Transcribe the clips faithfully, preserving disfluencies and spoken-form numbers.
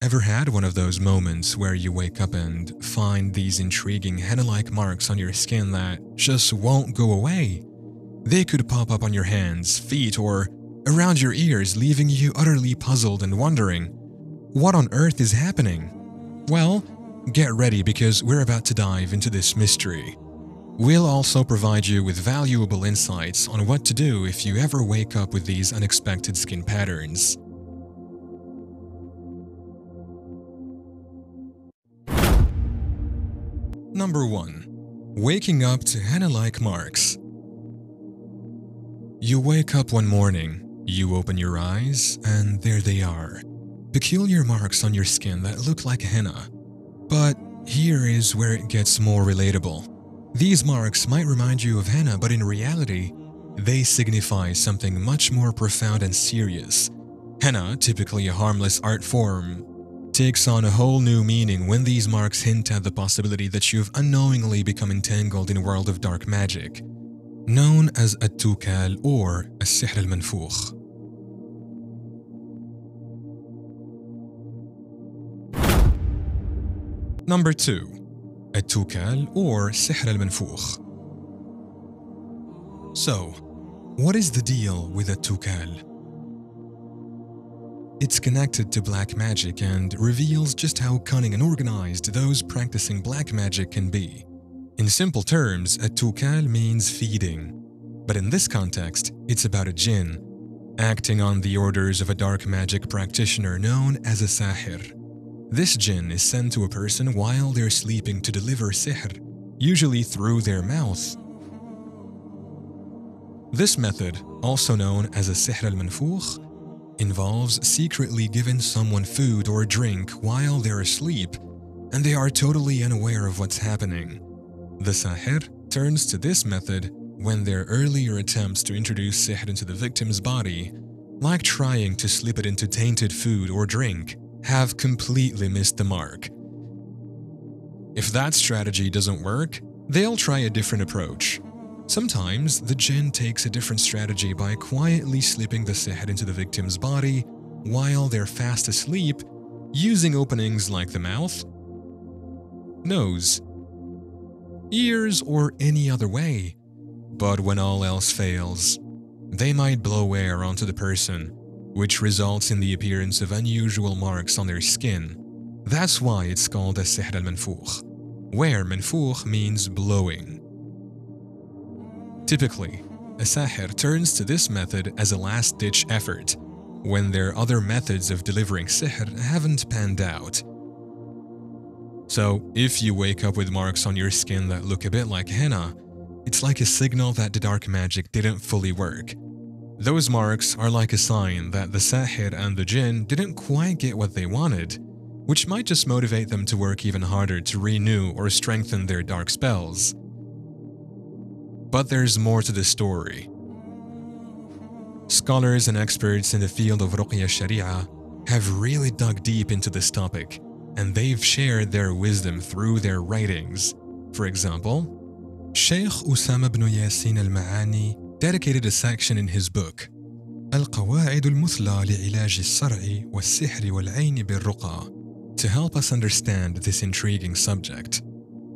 Ever had one of those moments where you wake up and find these intriguing henna-like marks on your skin that just won't go away? They could pop up on your hands, feet, or around your ears, leaving you utterly puzzled and wondering, what on earth is happening? Well, get ready because we're about to dive into this mystery. We'll also provide you with valuable insights on what to do if you ever wake up with these unexpected skin patterns. Number one. Waking up to henna-like marks. You wake up one morning, you open your eyes, and there they are. Peculiar marks on your skin that look like henna. But here is where it gets more relatable. These marks might remind you of henna, but in reality, they signify something much more profound and serious. Henna, typically a harmless art form, takes on a whole new meaning when these marks hint at the possibility that you've unknowingly become entangled in a world of dark magic, known as التوكال or السحر المنفوخ. Number two. التوكال or سحر المنفوخ. So, what is the deal with التوكال? It's connected to black magic and reveals just how cunning and organized those practicing black magic can be. In simple terms, التوكال means feeding. But in this context, it's about a jinn, acting on the orders of a dark magic practitioner known as a sahir. This jinn is sent to a person while they're sleeping to deliver sihr, usually through their mouth. This method, also known as a sihr al-manfukh, involves secretly giving someone food or drink while they're asleep, and they are totally unaware of what's happening. The sahir turns to this method when their earlier attempts to introduce sihr into the victim's body, like trying to slip it into tainted food or drink, have completely missed the mark. If that strategy doesn't work, they'll try a different approach. Sometimes, the jinn takes a different strategy by quietly slipping the sihr into the victim's body while they're fast asleep, using openings like the mouth, nose, ears, or any other way. But when all else fails, they might blow air onto the person, which results in the appearance of unusual marks on their skin. That's why it's called a sihr al-manfukh, where manfukh means blowing. Typically, a sahir turns to this method as a last-ditch effort when their other methods of delivering sihr haven't panned out. So, if you wake up with marks on your skin that look a bit like henna, it's like a signal that the dark magic didn't fully work. Those marks are like a sign that the sahir and the jinn didn't quite get what they wanted, which might just motivate them to work even harder to renew or strengthen their dark spells. But there's more to the story. Scholars and experts in the field of Ruqya Sharia have really dug deep into this topic, and they've shared their wisdom through their writings. For example, Sheikh Usama ibn Yasin al-Ma'ani dedicated a section in his book, القواعد المثلى لعلاج الصرع والسحر والعين بالرقى, to help us understand this intriguing subject.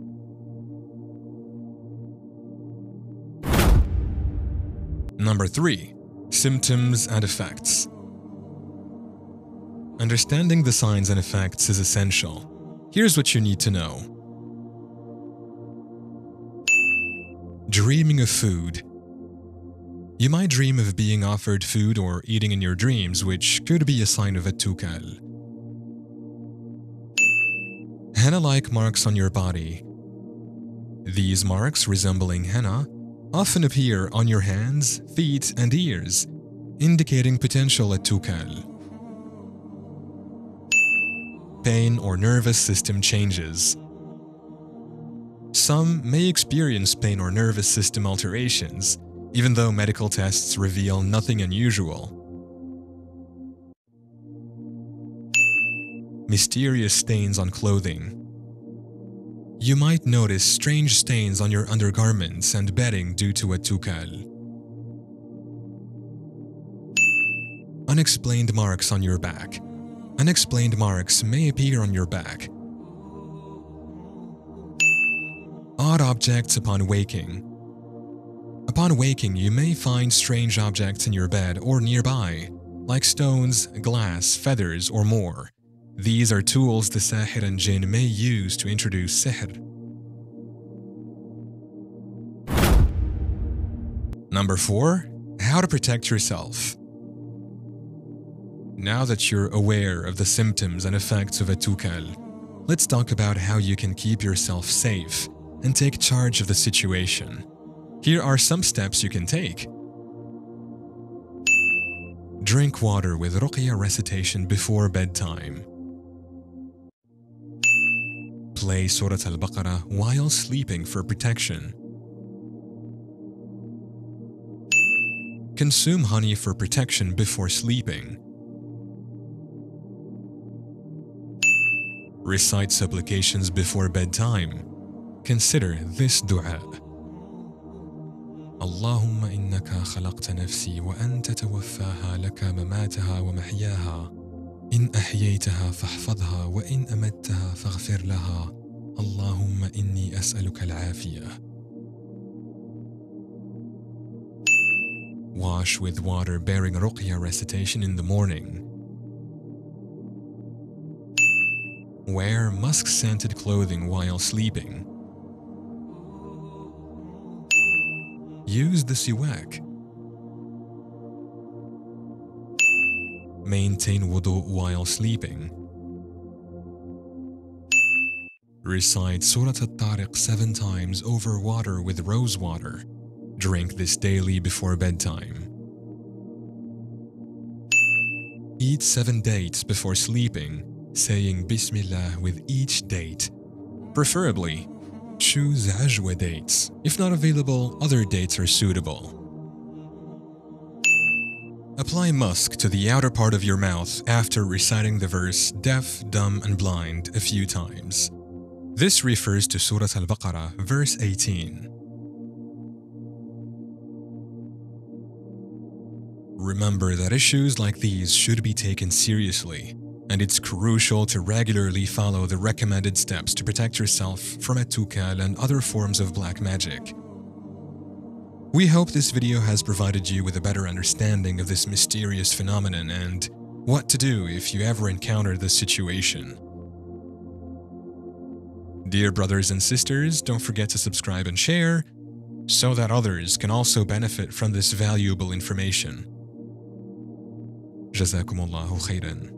Number three. Symptoms and effects. Understanding the signs and effects is essential. Here's what you need to know. Dreaming of food. You might dream of being offered food or eating in your dreams, which could be a sign of التوكال. Henna-like marks on your body. These marks, resembling henna, often appear on your hands, feet, and ears, indicating potential التوكال. Pain or nervous system changes. Some may experience pain or nervous system alterations, even though medical tests reveal nothing unusual. Mysterious stains on clothing. You might notice strange stains on your undergarments and bedding due to التوكال. Unexplained marks on your back. Unexplained marks may appear on your back. Odd objects upon waking. Upon waking, you may find strange objects in your bed or nearby, like stones, glass, feathers, or more. These are tools the Sahir and Jinn may use to introduce sihr. Number four. How to protect yourself. Now that you're aware of the symptoms and effects of a tukal, let's talk about how you can keep yourself safe and take charge of the situation. Here are some steps you can take. Drink water with ruqya recitation before bedtime. Play Surah Al-Baqarah while sleeping for protection. Consume honey for protection before sleeping. Recite supplications before bedtime. Consider this dua. اللهم إنك خلقت نفسي وأنت توفاها لك مماتها ومحياها إن أحييتها فاحفظها وإن أمتها فاغفر لها اللهم إني أسألك العافية. Wash with water bearing ruqya recitation in the morning. Wear musk-scented clothing while sleeping. Use the siwak. Maintain wudu while sleeping. Recite Surah At-Tariq seven times over water with rose water. Drink this daily before bedtime. Eat seven dates before sleeping, saying Bismillah with each date. Preferably, choose ajwa dates. If not available, other dates are suitable. Apply musk to the outer part of your mouth after reciting the verse deaf, dumb, and blind a few times. This refers to Surah Al-Baqarah, verse eighteen. Remember that issues like these should be taken seriously, and it's crucial to regularly follow the recommended steps to protect yourself from at-tukal and other forms of black magic. We hope this video has provided you with a better understanding of this mysterious phenomenon and what to do if you ever encounter this situation. Dear brothers and sisters, don't forget to subscribe and share so that others can also benefit from this valuable information. Jazakumullahu khairan.